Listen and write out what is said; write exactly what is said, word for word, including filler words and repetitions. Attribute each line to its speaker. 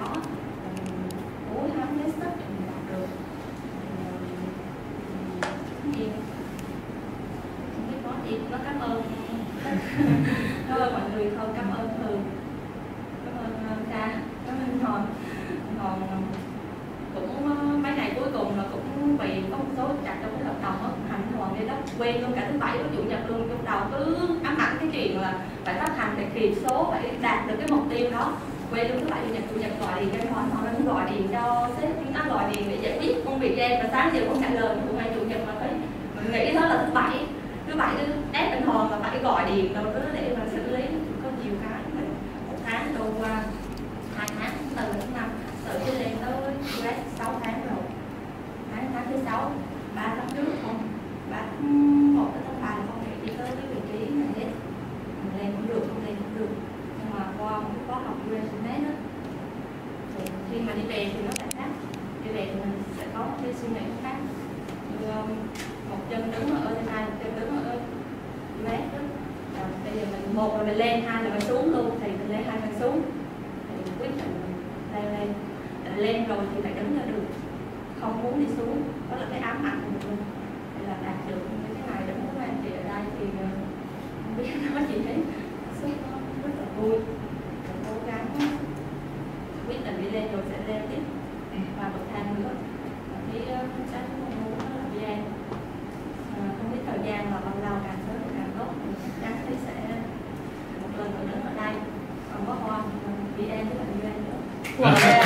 Speaker 1: đó, cố gắng hết sức để mình đạt được. Thì không biết nói gì, nó cảm ơn cảm ơn mọi người thôi, cảm ơn Thường, cảm ơn Ca, cảm ơn Hòn. Còn cũng mấy ngày cuối cùng là cũng vì có một số chặt trong cái hợp đồng đó, hành Hòn đi đó quên luôn cả thứ bảy và chủ nhật luôn, trong đầu cứ ám ảnh cái chuyện là phải phát hành, phải kịp số, phải đạt được cái mục tiêu đó, quên luôn thứ bảy chủ nhật. Chủ nhật gọi điện cho Hòn, Hòn nó gọi điện cho sếp, nó gọi điện để giải quyết công việc cho em, và sáng giờ không trả lời. Của ngày chủ nhật mà thấy mình nghĩ đó là thứ bảy, thứ bảy cứ ép anh Hòn là phải gọi điện đâu đó để mà xử lý. Có nhiều cái mình một tháng trôi qua, hai tháng từ tháng năm tự đi lên tới u ét sáu tháng rồi, tháng tháng thứ sáu, ba tháng trước không, ba một tới tháng ba là không thể đi tới cái vị trí này hết, mình lên cũng được, không lên cũng được. Nhưng mà qua một cái khóa học u ét em ét đó, thì khi mà đi về thì nó sẽ khác, đi về thì mình sẽ có cái suy nghĩ khác. Như một chân đứng ở trên hai, một chân đứng ở u ét đó. Rồi bây giờ mình một là mình lên, hai là mình xuống luôn, thì mình lên hai mình xuống, thì mình quyết định lên lên lên rồi thì phải đứng ra được, không muốn đi xuống, đó là cái ám ảnh của mình. Đây là đạt được như thế này, đúng với anh chị ở đây thì không biết nói gì hết, rất là vui, cố gắng quyết định đi lên rồi sẽ lên tiếp và bậc thang nữa. Thì cái mong muốn đó là vì em không biết thời gian là bao lâu, càng sớm càng tốt, thì chắc chắn thì sẽ một lần nữa đứng ở đây. Còn có Hoa vì em với bạn Duy nữa.